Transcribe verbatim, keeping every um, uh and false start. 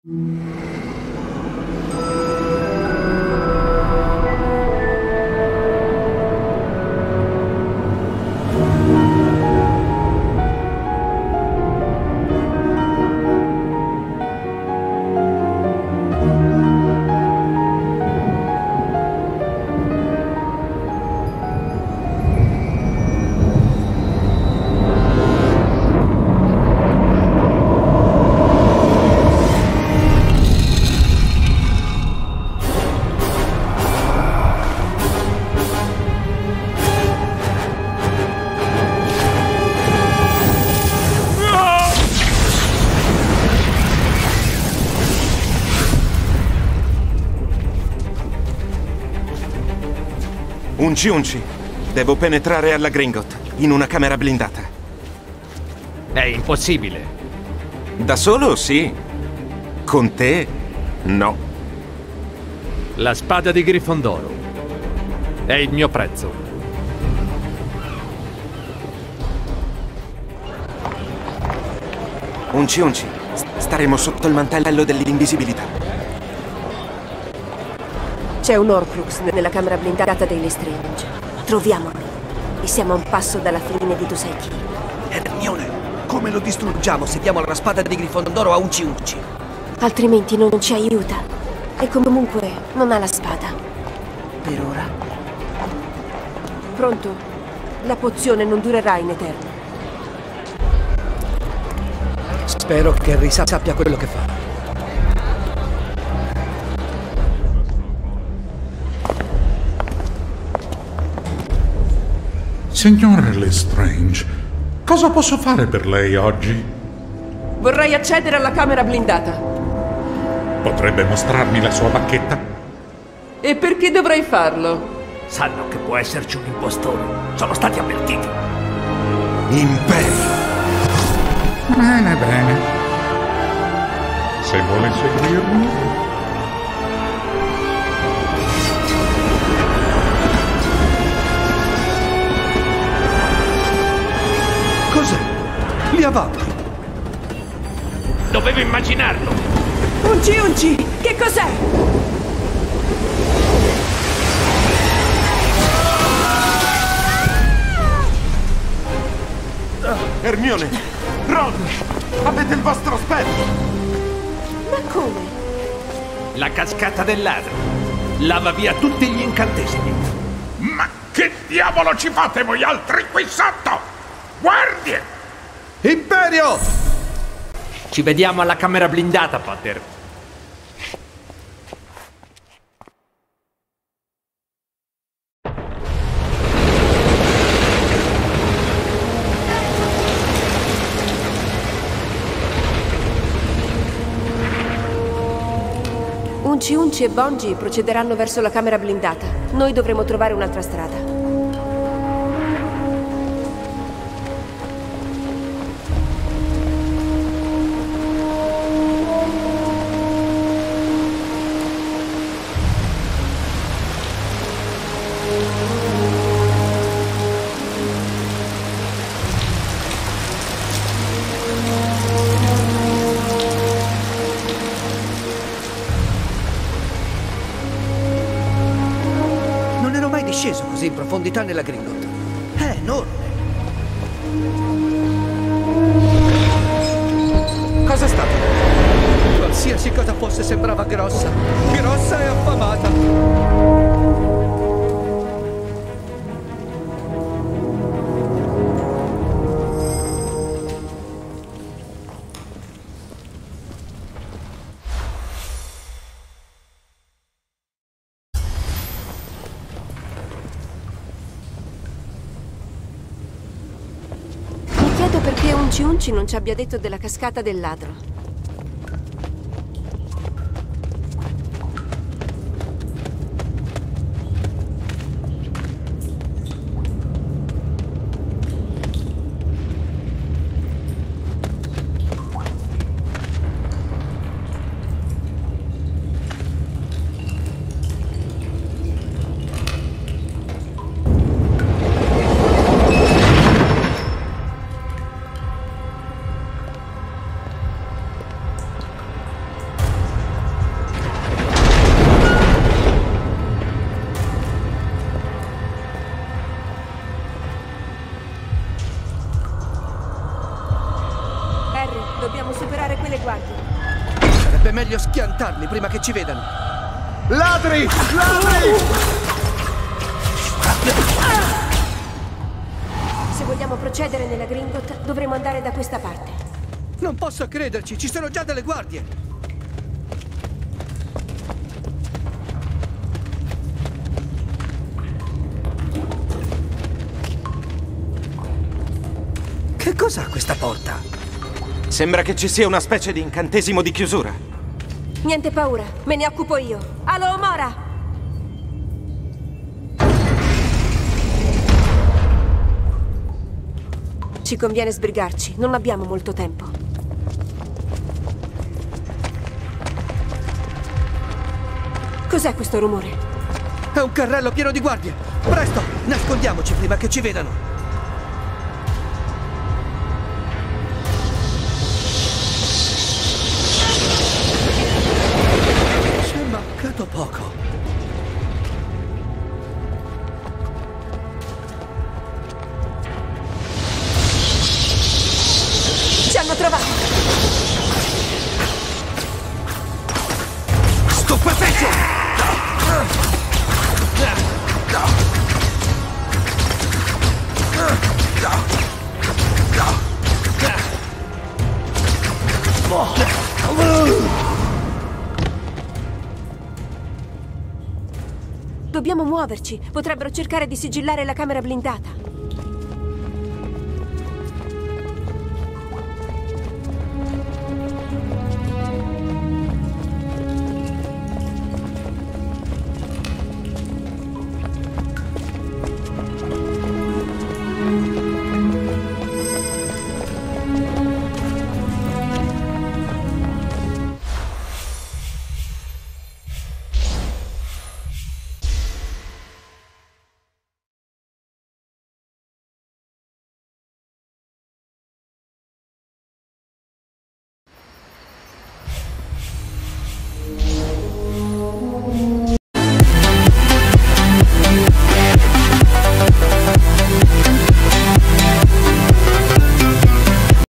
Unci Unci, devo penetrare alla Gringot, in una camera blindata. È impossibile. Da solo, sì. Con te, no. La spada di Grifondoro. È il mio prezzo. Unci Unci, staremo sotto il mantello dell'invisibilità. C'è un Horcrux nella camera blindata dei Lestrange. Troviamolo. E siamo a un passo dalla fine di Tu sai chi. Hermione, come lo distruggiamo se diamo la spada di Grifondoro a Unci Unci? Altrimenti non ci aiuta. E comunque non ha la spada. Per ora. Pronto? La pozione non durerà in eterno. Spero che Harry sappia quello che fa. Signor Lestrange, cosa posso fare per lei oggi? Vorrei accedere alla camera blindata. Potrebbe mostrarmi la sua bacchetta? E perché dovrei farlo? Sanno che può esserci un impostore. Sono stati avvertiti. Imperio! Bene, bene. Se vuole seguirmi... Cos'è? Li avanti! Dovevo immaginarlo. Unci Unci, che cos'è? Hermione! Ron! Avete il vostro specchio! Ma come? La cascata del ladro. Lava via tutti gli incantesimi. Ma che diavolo ci fate voi altri qui sotto? Guardie! Imperio! Ci vediamo alla camera blindata, Potter. Unci Unci e Bongi procederanno verso la camera blindata. Noi dovremo trovare un'altra strada. Sceso così in profondità nella Gringot. È enorme. Cosa è stato? Qualsiasi cosa fosse sembrava grossa. Grossa e affamata. Perché Unci Unci non ci abbia detto della cascata del ladro. Dobbiamo superare quelle guardie. Sarebbe meglio schiantarli prima che ci vedano. Ladri! Ladri! Se vogliamo procedere nella Gringot, dovremo andare da questa parte. Non posso crederci, ci sono già delle guardie. Che cos'ha questa porta? Sembra che ci sia una specie di incantesimo di chiusura. Niente paura, me ne occupo io. Alo, Mora! Ci conviene sbrigarci, non abbiamo molto tempo. Cos'è questo rumore? È un carrello pieno di guardie! Presto, nascondiamoci prima che ci vedano! C'è mancato poco. Ci hanno trovato! Stupefaccio! Dobbiamo muoverci. Potrebbero cercare di sigillare la camera blindata.